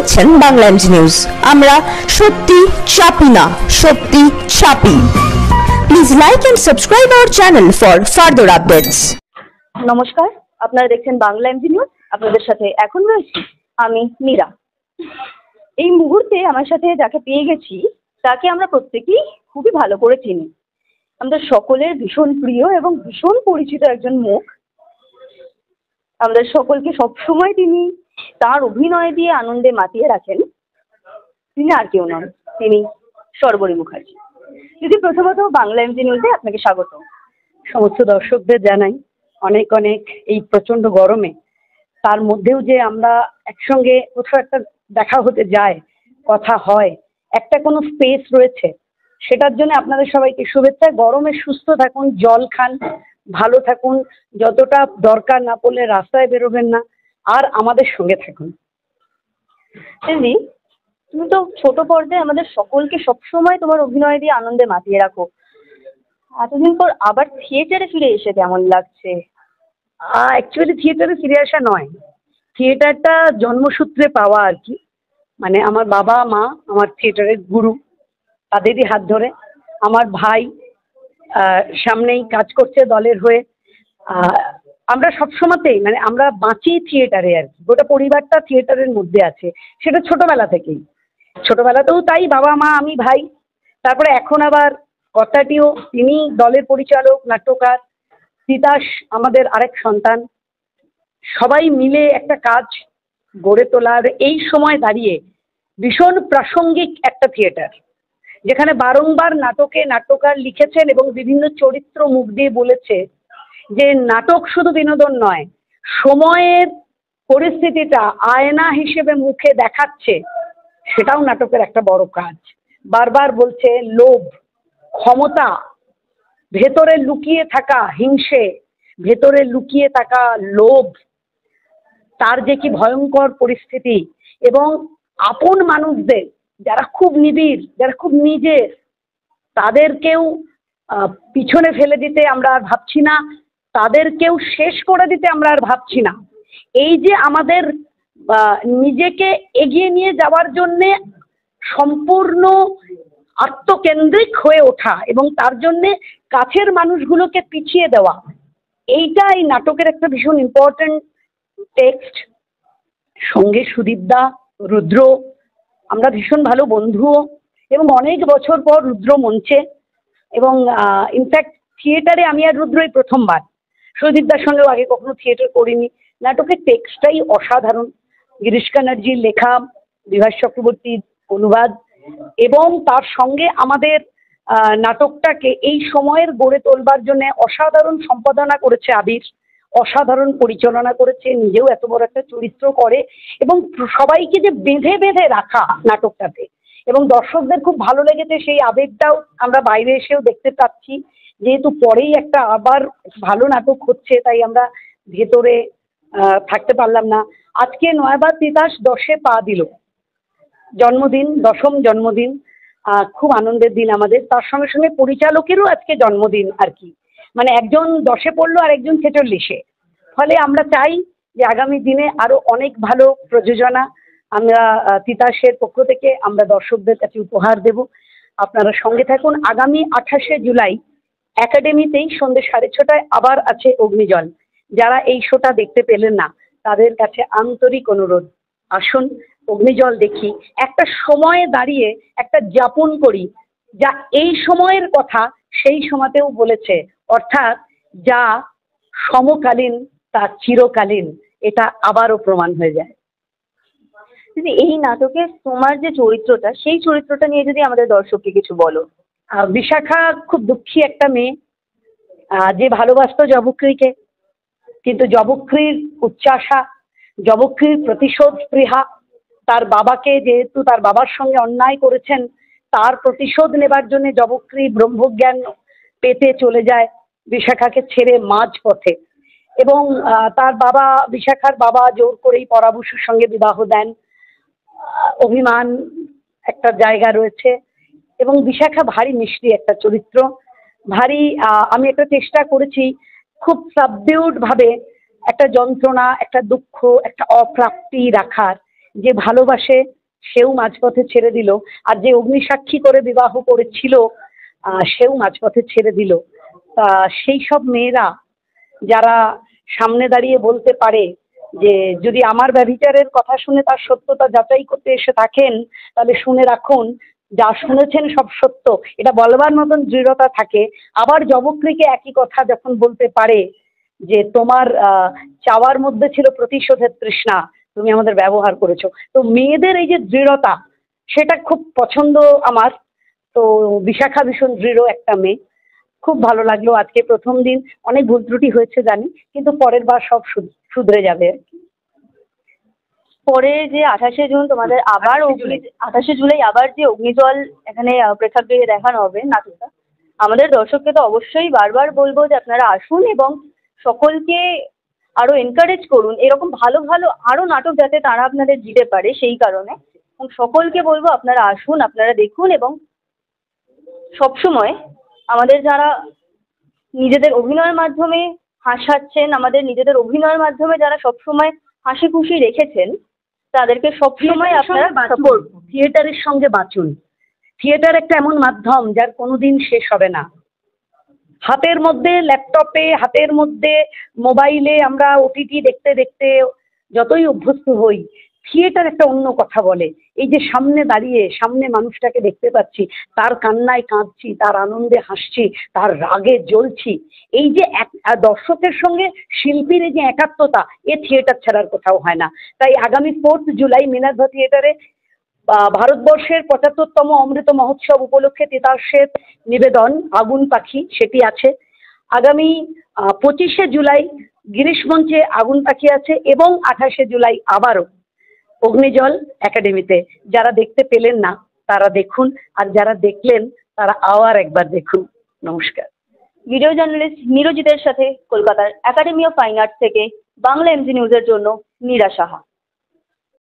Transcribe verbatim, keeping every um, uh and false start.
দেখছেন Bangla MG news. আমরা সত্যি চাপি না, সত্যি চাপি। Please like and subscribe our channel for further updates. নমস্কার, আপনারা দেখছেন বাংলা এমজি নিউজ। আপনাদের সাথে এখন রয়েছি আমি মীরা। এই মুহূর্তে আমার সাথে যাকে পেয়ে গেছি তাকে আমরা প্রত্যেকেই খুবই ভালো করে চিনি। আমাদের সকলের ভীষণ প্রিয় এবং ভীষণ পরিচিত একজন মুখ। আমাদের সকলকে সবসময় তিনি তার অভিনয় দিয়ে আনন্দে মাতিয়ে রাখেন। তিনি আর কেউ নন, তিনি শর্বরী মুখার্জি। যদি প্রথমত বাংলা এমজি নিউজে আপনাকে স্বাগত। সমস্ত দর্শকদের জানাই অনেক অনেক এই প্রচন্ড গরমে, তার মধ্যেও যে আমরা একসঙ্গে কোথাও একটা দেখা হতে যায়, কথা হয়, একটা কোনো স্পেস রয়েছে, সেটার জন্য আপনাদের সবাইকে শুভেচ্ছা। গরমে সুস্থ থাকুন, জল খান, ভালো থাকুন, যতটা দরকার না পড়লে রাস্তায় বেরোবেন না, আর আমাদের সঙ্গে থাকুন। দিদি, তুমি তো ছোট পর্যায়ে আমাদের সকলকে সবসময় তোমার অভিনয় দিয়ে আনন্দে মাতিয়ে রাখো। এতদিন পর আবার থিয়েটারে ফিরে এসে কেমন লাগছে? অ্যাকচুয়ালি থিয়েটারে ফিরে আসা নয়, থিয়েটারটা জন্মসূত্রে পাওয়া আর কি। মানে আমার বাবা মা আমার থিয়েটারের গুরু, তাদেরই হাত ধরে। আমার ভাই সামনেই কাজ করছে দলের হয়ে। আমরা সবসময়তেই মানে আমরা বাঁচি থিয়েটারে আর কি, গোটা পরিবারটা থিয়েটারের মধ্যে আছে, সেটা ছোটবেলা থেকেই। ছোটবেলাতেও তাই, বাবা মা আমি ভাই। তারপরে এখন আবার কর্তাটিও, তিনি দলের পরিচালক, নাট্যকার। তিতাস আমাদের আরেক সন্তান। সবাই মিলে একটা কাজ গড়ে তোলার এই সময় দাঁড়িয়ে ভীষণ প্রাসঙ্গিক একটা থিয়েটার, যেখানে বারংবার নাটকে নাট্যকার লিখেছেন এবং বিভিন্ন চরিত্র মুখ দিয়ে বলেছে যে নাটক শুধু বিনোদন নয়, সময়ের পরিস্থিতিটা আয়না হিসেবে মুখে দেখাচ্ছে, সেটাও নাটকের একটা বড় কাজ। বারবার বলছে লোভ, ক্ষমতা, ভেতরে লুকিয়ে থাকা হিংসে, ভেতরে লুকিয়ে থাকা লোভ, তার যে কি ভয়ঙ্কর পরিস্থিতি, এবং আপন মানুষদের যারা খুব নিবিড়, যারা খুব নিজের, তাদেরকেও পিছনে ফেলে দিতে আমরা আর ভাবছি না, তাদেরকেও শেষ করে দিতে আমরা আর ভাবছি না। এই যে আমাদের নিজেকে এগিয়ে নিয়ে যাওয়ার জন্যে সম্পূর্ণ আত্মকেন্দ্রিক হয়ে ওঠা এবং তার জন্যে কাছের মানুষগুলোকে পিছিয়ে দেওয়া, এইটা এই নাটকের একটা ভীষণ ইম্পর্টেন্ট টেক্সট। সঙ্গে সুদীপদা, রুদ্র, আমরা ভীষণ ভালো বন্ধুও, এবং অনেক বছর পর রুদ্র মঞ্চে। এবং ইনফ্যাক্ট থিয়েটারে আমি আর রুদ্রই প্রথমবার। সুদীপদার সঙ্গেও আগে কখনো থিয়েটার করিনি। নাটকের টেক্সটটাই অসাধারণ। গিরিশ কানার্জির লেখা, বিভাস চক্রবর্তীর অনুবাদ, এবং তার সঙ্গে আমাদের নাটকটাকে এই সময়ের গড়ে তোলবার জন্য অসাধারণ সম্পাদনা করেছে আবির, অসাধারণ পরিচালনা করেছে, নিজেও এত বড় একটা চরিত্র করে, এবং সবাইকে যে বেঁধে বেঁধে রাখা নাটকটাতে, এবং দর্শকদের খুব ভালো লেগেছে। সেই আবেগটাও আমরা বাইরে এসেও দেখতে পাচ্ছি, যেহেতু পরেই একটা আবার ভালো নাটক হচ্ছে, তাই আমরা ভেতরে থাকতে পারলাম না। আজকে নয়বার তিতাস দশে পা দিল, জন্মদিন, দশম জন্মদিন, খুব আনন্দের দিন আমাদের। তার সঙ্গে সঙ্গে পরিচালকেরও আজকে জন্মদিন আর কি, মানে একজন দশে পড়লো আর একজন ছেচল্লিশে। ফলে আমরা চাই যে আগামী দিনে আরো অনেক ভালো প্রযোজনা আমরা তিতাসের পক্ষ থেকে আমরা দর্শকদের কাছে উপহার দেব। আপনারা সঙ্গে থাকুন। আগামী আঠাশে জুলাই একাডেমিতেই সন্ধ্যে সাড়ে ছটায় আবার আছে অগ্নিজল। যারা এই শোটা দেখতে পেলেন না, তাদের কাছে আন্তরিক অনুরোধ, আসুন অগ্নিজল দেখি, একটা সময়ে দাঁড়িয়ে একটা যাপন করি, যা এই সময়ের কথা সেই সময়তেও বলেছে, অর্থাৎ যা সমকালীন তা চিরকালীন, এটা আবারও প্রমাণ হয়ে যায়। দিদি, এই নাটকে তোমার যে চরিত্রটা, সেই চরিত্রটা নিয়ে যদি আমাদের দর্শককে কিছু বলো। বিশাখা খুব দুঃখী একটা মেয়ে, যে ভালোবাসত জবক্রিকে, কিন্তু জবক্রির উচ্চাশা, জবক্রির প্রতিশোধ স্পৃহা, তার বাবাকে, যেহেতু তার বাবার সঙ্গে অন্যায় করেছেন, তার প্রতিশোধ নেবার জন্য জবক্রি ব্রহ্মজ্ঞান পেতে চলে যায় বিশাখাকে ছেড়ে মাঝ পথে, এবং তার বাবা, বিশাখার বাবা জোর করেই পরাবশুর সঙ্গে বিবাহ দেন। অভিমান একটা জায়গা রয়েছে, এবং বিশাখা ভারী মিষ্টি একটা চরিত্র, ভারী। আমি একটা চেষ্টা করেছি খুব সাবডিউড ভাবে একটা যন্ত্রণা, একটা দুঃখ, একটা অপ্রাপ্তি রাখার, যে ভালোবাসে সেও মাঝপথে ছেড়ে দিল, আর যে অগ্নিসাক্ষী করে বিবাহ করেছিল সেও মাঝপথে ছেড়ে দিল। তা সেই সব মেয়েরা যারা সামনে দাঁড়িয়ে বলতে পারে যে যদি আমার ব্যভিচারের কথা শুনে তার সত্যতা যাচাই করতে এসে থাকেন, তাহলে শুনে রাখুন যা শুনেছেন সব সত্য, এটা বলবার মতন দৃঢ়তা থাকে। আবার যবক্রীকে একই কথা যখন বলতে পারে যে তোমার আহ চাওয়ার মধ্যে ছিল প্রতিশোধের তৃষ্ণা, তুমি আমাদের ব্যবহার করেছো। তো মেয়েদের এই যে দৃঢ়তা, সেটা খুব পছন্দ আমার। তো বিশাখা ভীষণ দৃঢ় একটা মেয়ে, খুব ভালো লাগলো। আজকে প্রথম দিন, অনেক ভুল ত্রুটি হয়েছে জানি, কিন্তু পরের বার সব শুধরে যাবে। পরে যে আঠাশে জুন তোমাদের আবার অগ্নি আঠাশে জুলাই আবার যে অগ্নিজল এখানে প্রেক্ষাগৃহে দেখানো হবে নাটকটা, আমাদের দর্শককে তো অবশ্যই বারবার বলবো যে আপনারা আসুন এবং সকলকে আরো এনকারেজ করুন এরকম ভালো ভালো আরো নাটক যাতে তারা আপনাদের দিতে পারে, সেই কারণে এবং সকলকে বলবো আপনারা আসুন, আপনারা দেখুন এবং সবসময় আমাদের যারা নিজেদের অভিনয়ের মাধ্যমে হাসাচ্ছেন, আমাদের নিজেদের অভিনয়ের মাধ্যমে যারা সবসময় হাসি খুশি রেখেছেন, তাদেরকে সবসময় আপনারা সাপোর্ট। থিয়েটারের সঙ্গে বাঁচুন। থিয়েটার একটা এমন মাধ্যম যার কোনোদিন শেষ হবে না। হাতের মধ্যে ল্যাপটপে, হাতের মধ্যে মোবাইলে আমরা ওটিটি দেখতে দেখতে যতই অভ্যস্ত হই, থিয়েটার একটা অন্য কথা বলে। এই যে সামনে দাঁড়িয়ে সামনে মানুষটাকে দেখতে পাচ্ছি, তার কান্নায় কাঁদছি, তার আনন্দে হাসছি, তার রাগে জ্বলছি, এই যে এক দর্শকের সঙ্গে শিল্পীর এই যে একাত্মতা, এ থিয়েটার ছাড়ার কোথাও হয় না। তাই আগামী ফোর্থ জুলাই মিনার্ভা থিয়েটারে ভারতবর্ষের পঁচাত্তরতম অমৃত মহোৎসব উপলক্ষে তিতাসের নিবেদন আগুন পাখি, সেটি আছে। আগামী পঁচিশে জুলাই গিরিশ মঞ্চে আগুন পাখি আছে এবং আঠাশে জুলাই আবারও অগ্নিজল একাডেমিতে। যারা দেখতে পেলেন না তারা দেখুন, আর যারা দেখলেন তারা আবার একবার দেখুন। নমস্কার। ভিডিও জার্নালিস্ট নিরজিতের সাথে কলকাতার একাডেমি অফ ফাইন আর্টস থেকে বাংলা এমজি নিউজের জন্য মীরা সাহা।